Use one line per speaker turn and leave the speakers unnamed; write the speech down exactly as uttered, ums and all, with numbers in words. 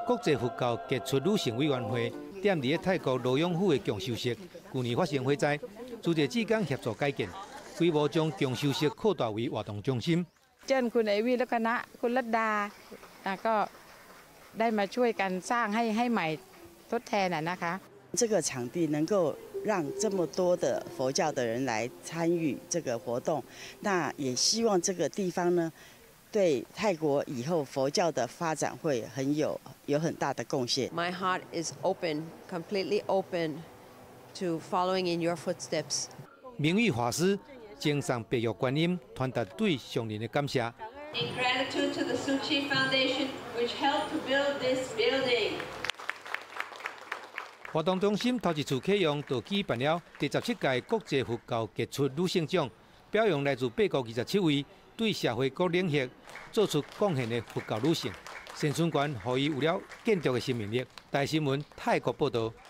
国际佛教杰出女性委员会踮伫泰国罗永府的共修室，去年发生火灾，朱姐志刚协助改建，规模将共修室扩大为活动中心。
เชิญคุณไอวี่และคณะคุณรัตดาก็ได้มาช่วยกันสร้างให้ให้ใหม่ทดแทนนะคะ。
这个场地能够让这么多的佛教的人来参与这个活动，那也希望这个地方呢，对泰国以后佛教的发展会很有有很大的贡献。
My heart is open, completely open to following in your footsteps.
名誉法师经上白玉观音，传达对上人的感谢。
In gratitude to the Suchi Foundation, which helped to build this building.
活动中心头一次启用，就举办了第十七届国际佛教杰出女性奖，表扬来自八国二十七位对社会各领域做出贡献的佛教女性。宣传权，予伊有了建筑的生命力。大新闻泰国报道。